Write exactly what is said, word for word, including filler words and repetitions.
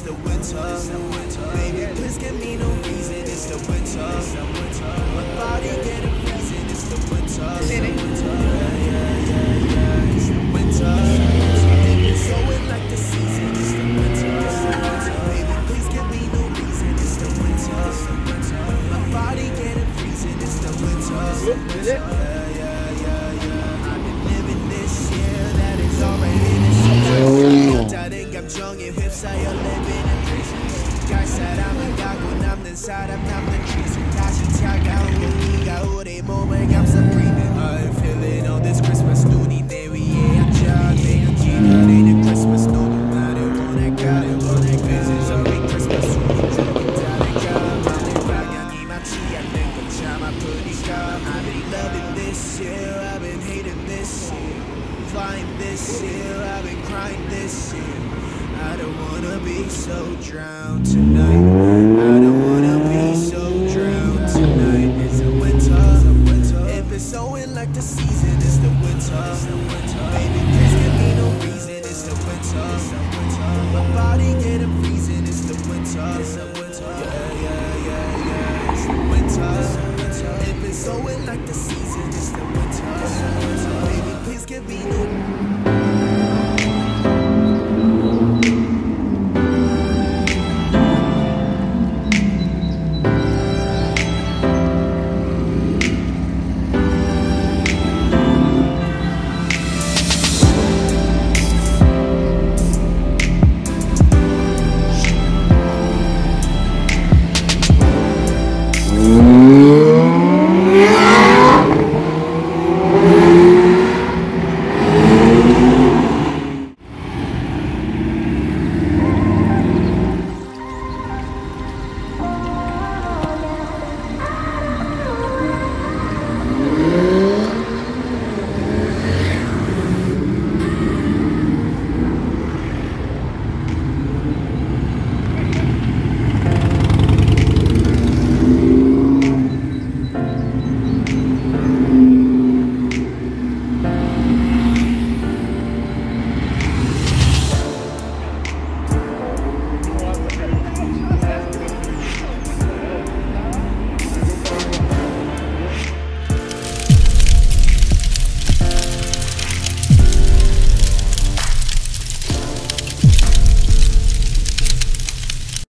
the winter. Baby, please give me no reason, it's the winter. My body getting freezing, it's the winter. Yeah, yeah, yeah, yeah, it's the winter. It's going like the season, it's the winter. Baby, please give me no reason, it's the winter. My body getting freezing, it's the winter. Yeah, yeah, yeah, yeah. I've been living this year, that is already the season. 다른 감정에 휩싸여 living in prison. 갈 사람은 가고 남는 사람 남는 treason. 다시 차가운 공기가 우리 몸을 감싸 breathing. I'm feeling all this Christmas 눈이 내 위에 앉아 내가 기다리는 Christmas no matter 원할까 Visions of a Christmas 우리 조금 다를까 맘의 방향이 맞지 않는 건 참 아프니까 I've been loving this year I've been hating this year Flying this year I've been crying this year I don't wanna be so drowned tonight I don't wanna